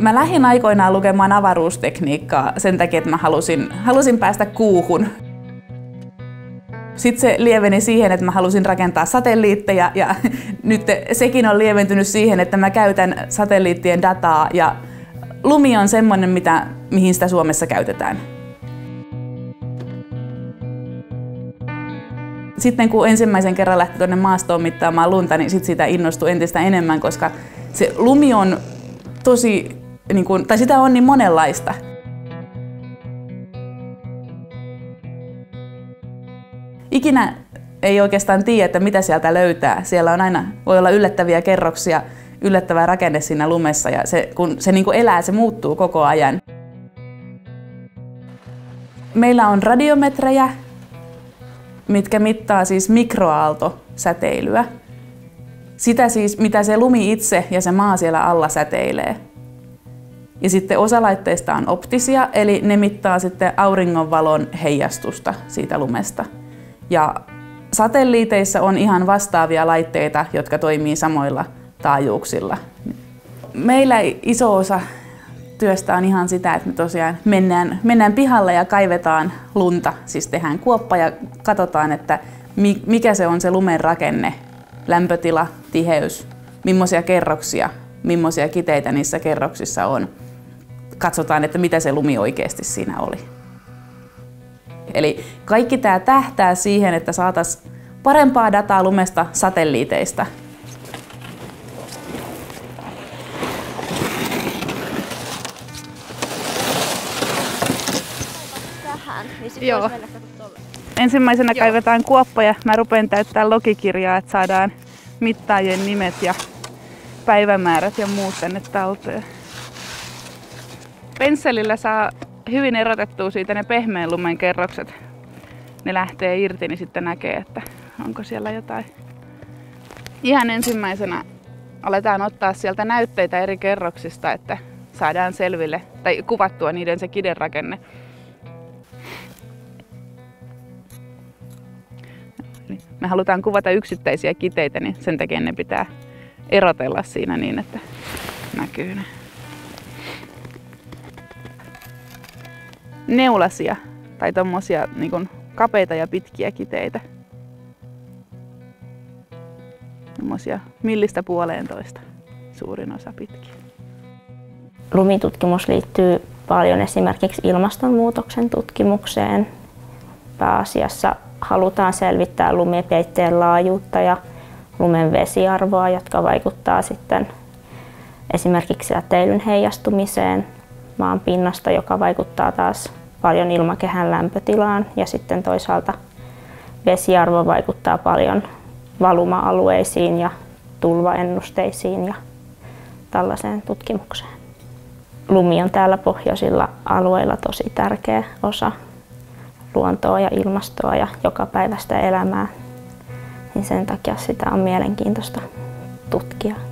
Mä lähdin aikoinaan lukemaan avaruustekniikkaa sen takia, että mä halusin päästä kuuhun. Sitten se lieveni siihen, että mä halusin rakentaa satelliitteja ja nyt sekin on lieventynyt siihen, että mä käytän satelliittien dataa ja lumi on semmoinen, mihin sitä Suomessa käytetään. Sitten kun ensimmäisen kerran lähti tuonne maastoon mittaamaan lunta, niin sit sitä innostui entistä enemmän, koska se lumi on tosi, tai sitä on niin monenlaista. Ikinä ei oikeastaan tiedä, että mitä sieltä löytää. Siellä on aina, voi olla yllättäviä kerroksia, yllättävä rakenne siinä lumessa ja kun se elää, se muuttuu koko ajan. Meillä on radiometrejä, mitkä mittaa siis mikroaaltosäteilyä. Sitä siis, mitä se lumi itse ja se maa siellä alla säteilee. Ja sitten osa laitteista on optisia, eli ne mittaa sitten auringonvalon heijastusta siitä lumesta. Ja satelliiteissa on ihan vastaavia laitteita, jotka toimii samoilla taajuuksilla. Meillä iso osa työstä on ihan sitä, että me tosiaan mennään pihalle ja kaivetaan lunta, siis tehdään kuoppa ja katsotaan, että mikä se on se lumen rakenne, lämpötila, tiheys, millaisia kerroksia, millaisia kiteitä niissä kerroksissa on. Katsotaan, että mitä se lumi oikeasti siinä oli. Eli kaikki tämä tähtää siihen, että saataisiin parempaa dataa lumesta satelliiteista. Joo. Ensimmäisenä kaivetaan kuoppa ja mä rupean täyttämään logikirjaa, että saadaan mittaajien nimet ja päivämäärät ja muut tänne talteen. Pensselillä saa hyvin erotettua siitä ne pehmeän lumen kerrokset. Ne lähtee irti, niin sitten näkee, että onko siellä jotain. Ihan ensimmäisenä aletaan ottaa sieltä näytteitä eri kerroksista, että saadaan selville tai kuvattua niiden se kiderakenne. Me halutaan kuvata yksittäisiä kiteitä, niin sen takia ne pitää erotella siinä niin, että näkyy ne. Neulasia tai tommosia niin kapeita ja pitkiä kiteitä. Tommosia 1–1,5 suurin osa pitkiä. Lumitutkimus liittyy paljon esimerkiksi ilmastonmuutoksen tutkimukseen. Pääasiassa halutaan selvittää lumipeitteen laajuutta ja lumen vesiarvoa, jotka vaikuttaa sitten esimerkiksi säteilyn heijastumiseen maan pinnasta, joka vaikuttaa taas paljon ilmakehän lämpötilaan, ja sitten toisaalta vesiarvo vaikuttaa paljon valuma-alueisiin ja tulvaennusteisiin ja tällaiseen tutkimukseen. Lumi on täällä pohjoisilla alueilla tosi tärkeä osa luontoa ja ilmastoa ja jokapäiväistä elämää, niin sen takia sitä on mielenkiintoista tutkia.